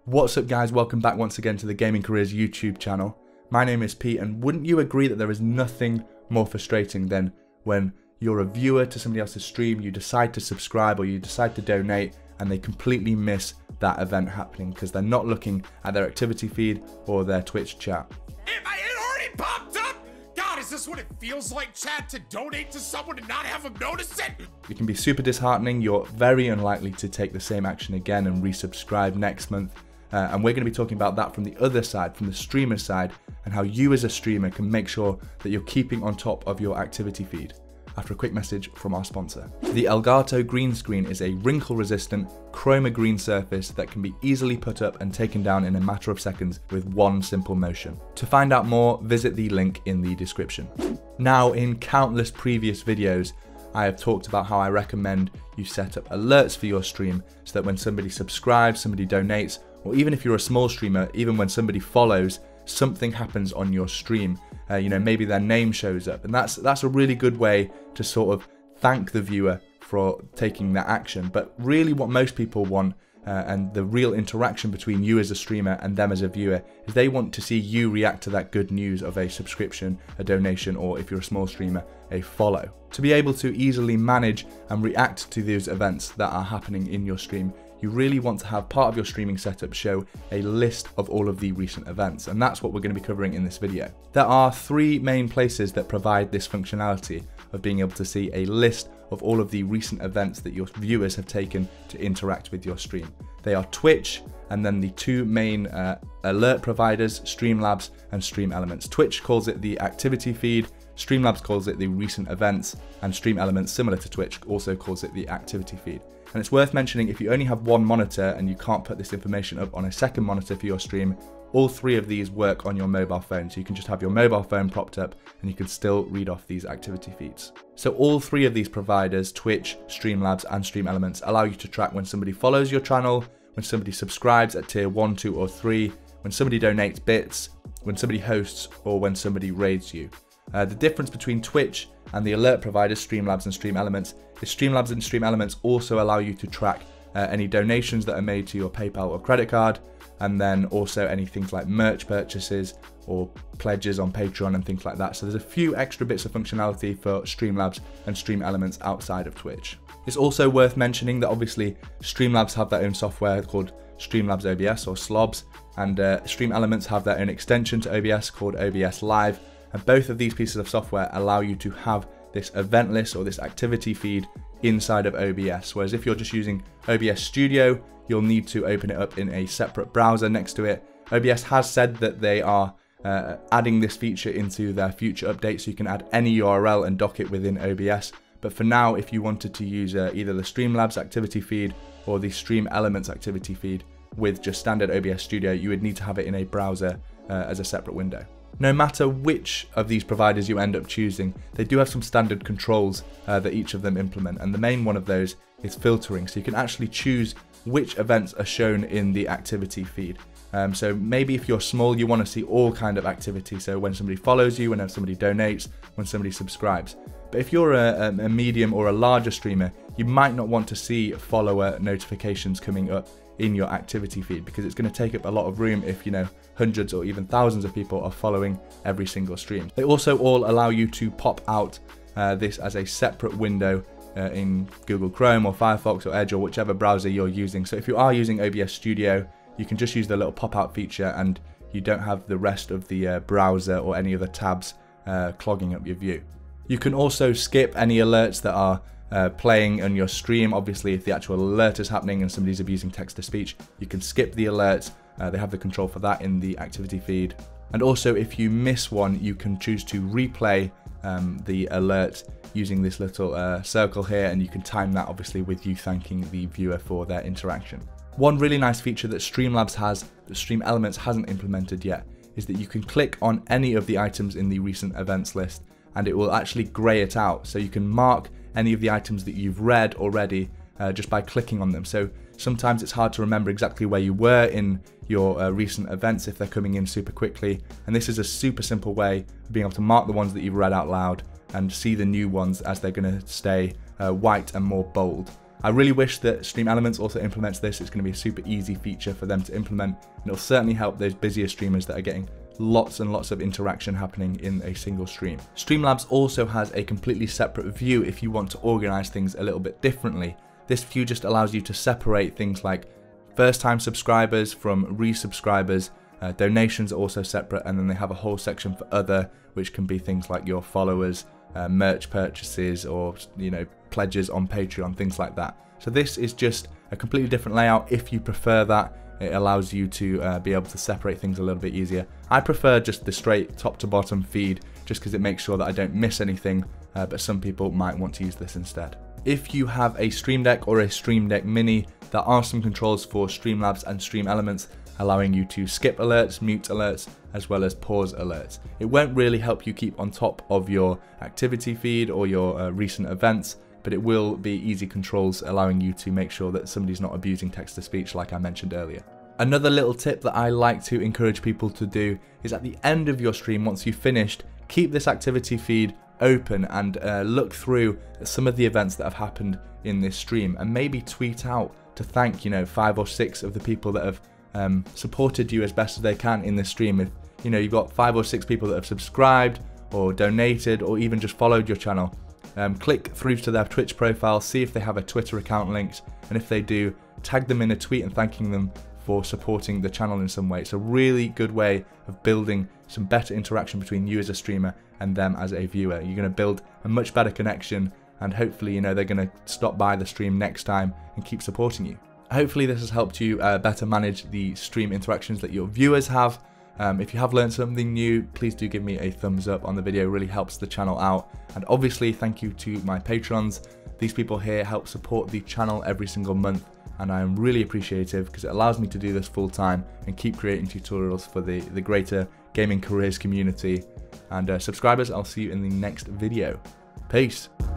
What's up guys, welcome back once again to the Gaming Careers YouTube channel. My name is Pete, and wouldn't you agree that there is nothing more frustrating than when you're a viewer to somebody else's stream, you decide to subscribe or you decide to donate and they completely miss that event happening because they're not looking at their activity feed or their Twitch chat. It already popped up? God, is this what it feels like, chat, to donate to someone and not have them notice it? It can be super disheartening. You're very unlikely to take the same action again and resubscribe next month. And we're going to be talking about that from the other side, from the streamer side, and how you as a streamer can make sure that you're keeping on top of your activity feed. After a quick message from our sponsor. The Elgato green screen is a wrinkle-resistant chroma green surface that can be easily put up and taken down in a matter of seconds with one simple motion. To find out more, visit the link in the description. Now, in countless previous videos, I have talked about how I recommend you set up alerts for your stream so that when somebody subscribes, somebody donates, or even if you're a small streamer, even when somebody follows, something happens on your stream. Maybe their name shows up, and that's a really good way to sort of thank the viewer for taking that action. But really what most people want, and the real interaction between you as a streamer and them as a viewer, is they want to see you react to that good news of a subscription, a donation, or if you're a small streamer, a follow. To be able to easily manage and react to those events that are happening in your stream, you really want to have part of your streaming setup show a list of all of the recent events, and that's what we're going to be covering in this video. There are three main places that provide this functionality of being able to see a list of all of the recent events that your viewers have taken to interact with your stream. They are Twitch, and then the two main alert providers, Streamlabs and StreamElements. Twitch calls it the activity feed, Streamlabs calls it the recent events, and StreamElements, similar to Twitch, also calls it the activity feed. And it's worth mentioning, if you only have one monitor and you can't put this information up on a second monitor for your stream, all three of these work on your mobile phone. So you can just have your mobile phone propped up and you can still read off these activity feeds. So all three of these providers, Twitch, Streamlabs and StreamElements, allow you to track when somebody follows your channel, when somebody subscribes at tier 1, 2 or 3, when somebody donates bits, when somebody hosts, or when somebody raids you. The difference between Twitch and the alert providers, Streamlabs and StreamElements, is Streamlabs and StreamElements also allow you to track any donations that are made to your PayPal or credit card, and then also any things like merch purchases or pledges on Patreon and things like that. So there's a few extra bits of functionality for Streamlabs and StreamElements outside of Twitch. It's also worth mentioning that obviously Streamlabs have their own software called Streamlabs OBS or SLOBS, and StreamElements have their own extension to OBS called OBS.Live. And both of these pieces of software allow you to have this event list or this activity feed inside of OBS. Whereas if you're just using OBS Studio, you'll need to open it up in a separate browser next to it. OBS has said that they are adding this feature into their future updates, so you can add any URL and dock it within OBS. But for now, if you wanted to use either the Streamlabs activity feed or the StreamElements activity feed with just standard OBS Studio, you would need to have it in a browser as a separate window. No matter which of these providers you end up choosing, they do have some standard controls that each of them implement, and the main one of those is filtering. So you can actually choose which events are shown in the activity feed. So maybe if you're small, you want to see all kind of activity. So when somebody follows you, when somebody donates, when somebody subscribes. But if you're a medium or a larger streamer, you might not want to see follower notifications coming up in your activity feed, because it's going to take up a lot of room if hundreds or even thousands of people are following every single stream. They also all allow you to pop out this as a separate window in Google Chrome or Firefox or Edge or whichever browser you're using. So if you are using OBS Studio, you can just use the little pop-out feature and you don't have the rest of the browser or any other tabs clogging up your view. You can also skip any alerts that are playing on your stream. Obviously, if the actual alert is happening and somebody's abusing text-to-speech, you can skip the alerts. They have the control for that in the activity feed. And also, if you miss one, you can choose to replay the alert using this little circle here, and you can time that obviously with you thanking the viewer for their interaction. One really nice feature that Streamlabs has that StreamElements hasn't implemented yet is that you can click on any of the items in the recent events list and it will actually grey it out. So you can mark any of the items that you've read already just by clicking on them. So sometimes it's hard to remember exactly where you were in your recent events if they're coming in super quickly. And this is a super simple way of being able to mark the ones that you've read out loud and see the new ones as they're going to stay white and more bold. I really wish that StreamElements also implements this. It's going to be a super easy feature for them to implement, and it'll certainly help those busier streamers that are getting lots and lots of interaction happening in a single stream. Streamlabs also has a completely separate view if you want to organize things a little bit differently. This view just allows you to separate things like first-time subscribers from resubscribers. Donations are also separate, and then they have a whole section for other, which can be things like your followers, merch purchases, or pledges on Patreon, things like that. So this is just a completely different layout. If you prefer that, it allows you to be able to separate things a little bit easier. I prefer just the straight top to bottom feed, just because it makes sure that I don't miss anything, but some people might want to use this instead. If you have a Stream Deck or a Stream Deck Mini, there are some controls for Streamlabs and StreamElements, allowing you to skip alerts, mute alerts, as well as pause alerts. It won't really help you keep on top of your activity feed or your recent events, but it will be easy controls, allowing you to make sure that somebody's not abusing text-to-speech like I mentioned earlier. Another little tip that I like to encourage people to do is at the end of your stream, once you've finished, keep this activity feed open and look through some of the events that have happened in this stream, and maybe tweet out to thank 5 or 6 of the people that have supported you as best as they can in this stream. If you've got 5 or 6 people that have subscribed or donated or even just followed your channel, click through to their Twitch profile, see if they have a Twitter account linked, and if they do, tag them in a tweet and thanking them for supporting the channel in some way. It's a really good way of building some better interaction between you as a streamer and them as a viewer. You're going to build a much better connection, and hopefully they're going to stop by the stream next time and keep supporting you. Hopefully this has helped you better manage the stream interactions that your viewers have. If you have learned something new, please do give me a thumbs up on the video. It really helps the channel out. And obviously thank you to my patrons. These people here help support the channel every single month, and I am really appreciative because it allows me to do this full time and keep creating tutorials for the greater gaming careers community. And subscribers, I'll see you in the next video. Peace.